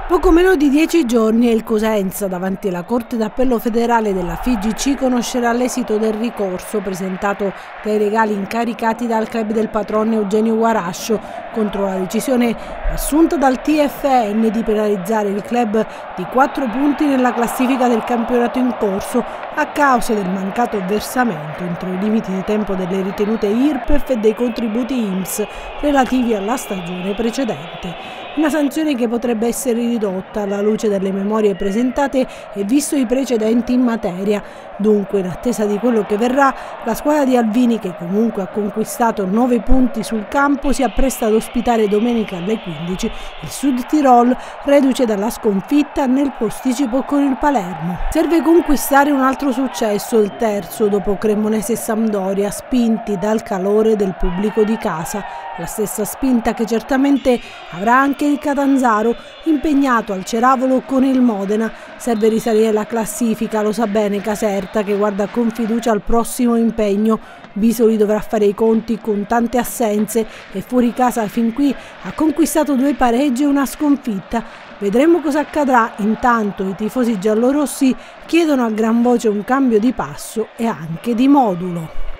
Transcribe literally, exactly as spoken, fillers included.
Poco meno di dieci giorni e il Cosenza, davanti alla Corte d'Appello Federale della F I G C, conoscerà l'esito del ricorso presentato dai legali incaricati dal club del patrono Eugenio Guarascio contro la decisione assunta dal T F N di penalizzare il club di quattro punti nella classifica del campionato in corso a causa del mancato versamento entro i limiti di tempo delle ritenute I R P E F e dei contributi I N P S relativi alla stagione precedente. Una sanzione che potrebbe essere ridotta alla luce delle memorie presentate e visto i precedenti in materia. Dunque, in attesa di quello che verrà, la squadra di Alvini, che comunque ha conquistato nove punti sul campo, si appresta ad ospitare domenica alle quindici il Sud Tirol, reduce dalla sconfitta nel posticipo con il Palermo. Serve conquistare un altro successo, il terzo, dopo Cremonese e Sampdoria, spinti dal calore del pubblico di casa. La stessa spinta che certamente avrà anche il Catanzaro, impegnato al Ceravolo con il Modena. Serve risalire la classifica, lo sa bene Caserta, che guarda con fiducia al prossimo impegno. Bisoli dovrà fare i conti con tante assenze e fuori casa fin qui ha conquistato due pareggi e una sconfitta. Vedremo cosa accadrà. Intanto i tifosi giallorossi chiedono a gran voce un cambio di passo e anche di modulo.